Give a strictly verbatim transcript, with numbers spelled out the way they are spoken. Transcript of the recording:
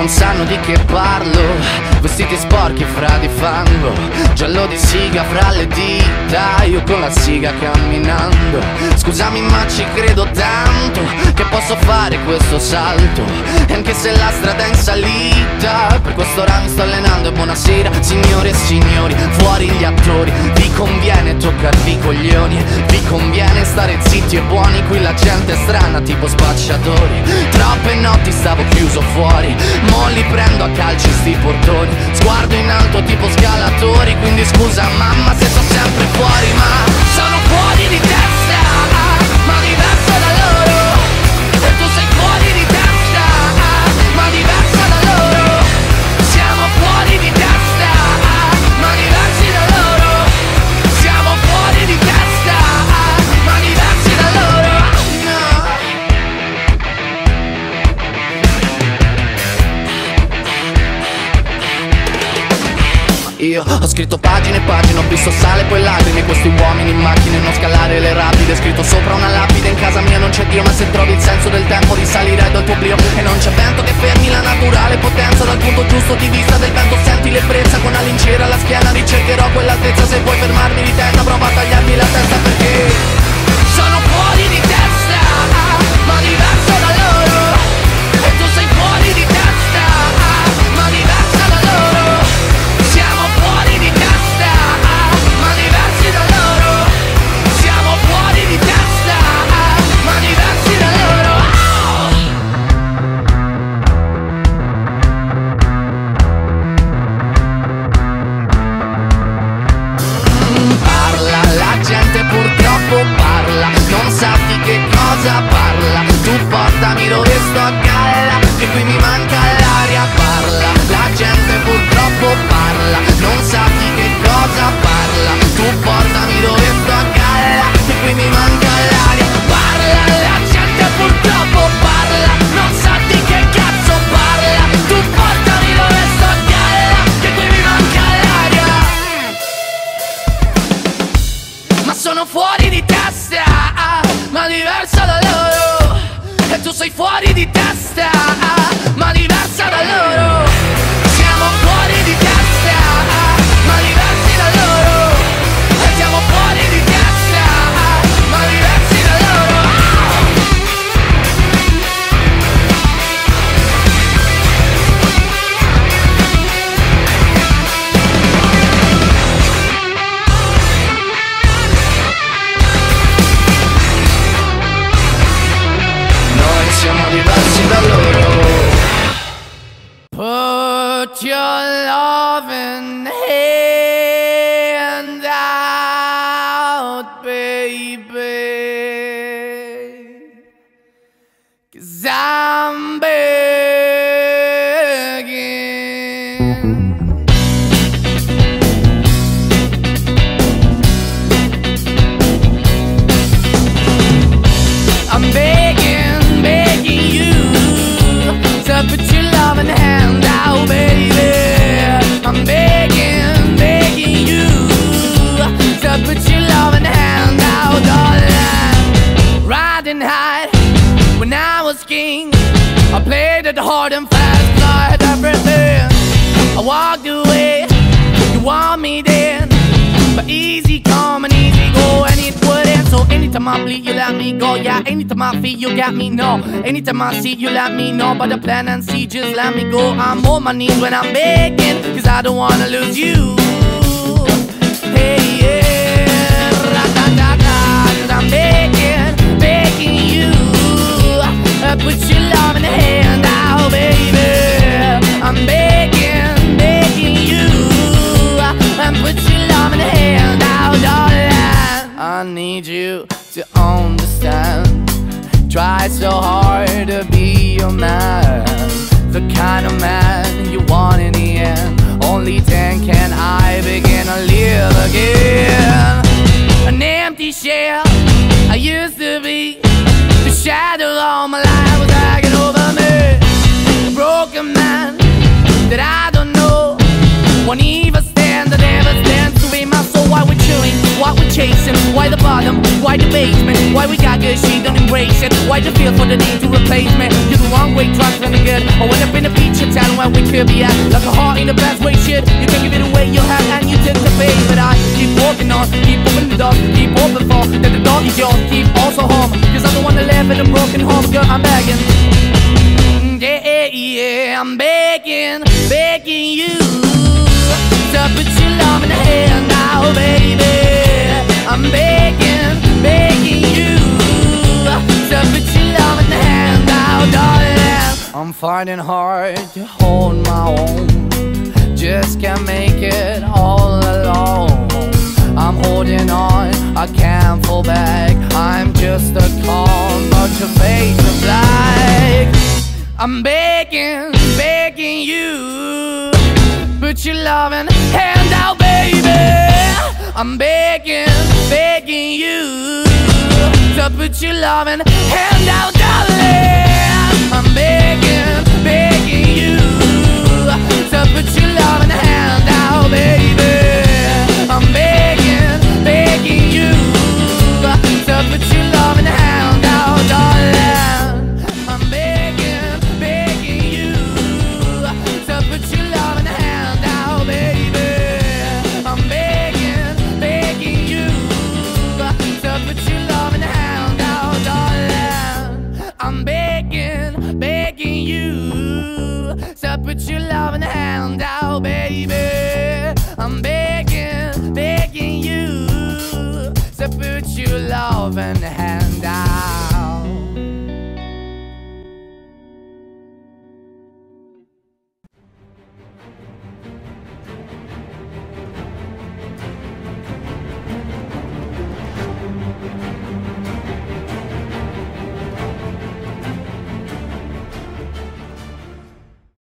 non sanno di che parlo. Vestiti sporchi fra di fango, giallo di siga fra le dita, io con la siga camminando. Scusami ma ci credo tanto che posso fare questo salto, e anche se la strada è in salita, per quest'ora mi sto allenando. E buonasera signore e signori, fuori gli attori. Vi conviene toccarvi i coglioni, vi conviene stare zitti e buoni. Qui la gente è strana tipo spacciatori. Troppe notti stavo chiuso fuori, mo li prendo a calci sti portoni. Sguardo in alto tipo scalatori, quindi scusa mamma se sono sempre fuori, ma sono fuori di testa, ma diverso da loro. E tu sei fuori di testa, ma diverso da loro. Siamo fuori di testa, ma diversi da loro. Siamo fuori di testa, ma diversi da loro. Io ho scritto pagine e pagine, ho visto sale poi lacrime. Questi uomini in macchine, non scalare le rapide. Scritto sopra una lapide, in casa mia non c'è Dio. Ma se trovi il senso del tempo risalirai dal tuo oblio. E non c'è vento che fermi la naturale potenza. Dal punto giusto di vista del vento senti l'ebbrezza. Con la lincera alla schiena ricercherò quell'altezza. Se vuoi fermarmi di testa prova a tagliarmi la testa, perché sono fuori di testa, ma diverso da loro. E tu sei fuori di testa, ma diversa da loro. Siamo fuori di testa, ma diversi da loro. Siamo fuori di testa, ma diversi da loro. Parla, la gente purtroppo parla, non sa di che cosa parla. Tu portami dove sto a galla, che qui mi manca l'aria. Parla, la gente purtroppo parla, non sa di che cosa parla. Tu portami dove sto a galla, che qui mi manca l'aria. Parla, la gente purtroppo parla, non sa di che cazzo parla. Tu portami dove sto a galla, che qui mi manca l'aria. Ma sono fuori di testa, ma diversa da loro. E tu sei fuori di testa, ma diversa da loro. Siamo fuori di testa, ma diversi da loro. E siamo fuori di testa, ma diversi da loro. Noi siamo diversi da loro. Put your loving hand out, baby, 'cause I'm begging. I'm begging, begging you to put your loving hand out, baby. I'm begging, begging you to put your loving hand out, darling. Riding high when I was king, I played it hard and fast, 'cause I had everything. I walked away, you want me then, but easy come and easy go, and it wouldn't. So anytime I bleed, you let me go. Yeah, anytime I feel, you got me, no. Anytime I see, you let me know. But the plan and see, just let me go. I'm on my knees when I'm begging, 'cause I don't wanna lose you. Hey, yeah, ra-da-da-da, 'cause I'm begging, begging you, uh, put your love in the hand out, baby. I'm begging, begging you, uh, and put your love in the hand out, darling. I need you to understand. Try so hard to be your man, the kind of man you want in the end. Only then can I begin to live again. An empty shell I used to be, the shadow all my life was hanging over me. A broken man that I don't know, won't even stand, that never stands to be my soul. Why we chewing, why we chasing, why the bottom, why the basement, why we got good, she don't embrace it, why the feel for the need to replace me. You wrong-way tracks running good. I went up in a feature town where we could be at. Like a heart in the best way, shit. You can give it away, you have, and you take the pay. But I keep walking on, keep opening the door, keep open for that the door is yours, keep also home. Cause I'm the one that live in a broken home, girl, I'm begging. Yeah, yeah, I'm begging, begging you to put your love in the hand now, baby. I'm begging, begging you to put your love in the hand now, darling. I'm finding hard to hold my own, just can't make it all alone. I'm holding on, I can't fall back. I'm just a call, but your face is black. I'm begging, begging you, put your loving hand out, baby. I'm begging, begging you to put your loving hand out, darling. I'm begging.